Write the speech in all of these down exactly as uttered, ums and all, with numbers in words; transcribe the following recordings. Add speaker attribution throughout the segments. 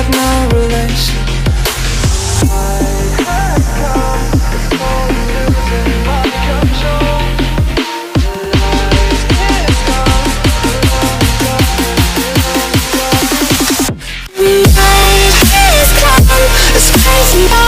Speaker 1: got no relation. Night has come, it's cold and losing my control. The night is gone, alone in darkness, alone in darkness. Night has come, it's crazy by.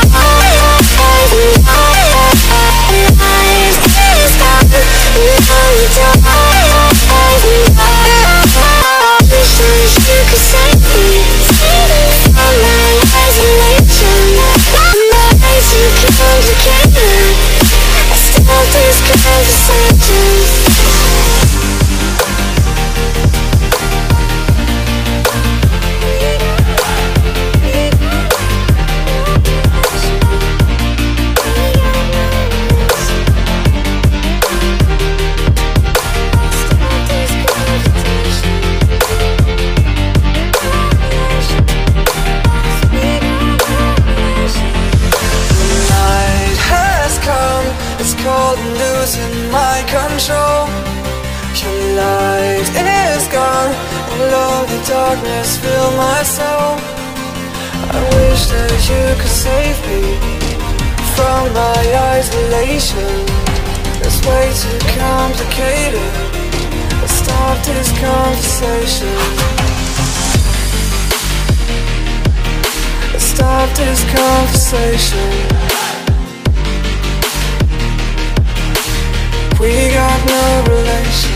Speaker 1: Losing my control. Your light is gone, and lonely darkness fill my soul. I wish that you could save me from my isolation. It's way too complicated. Let's stop this conversation. Let's stop this conversation. We got no relation.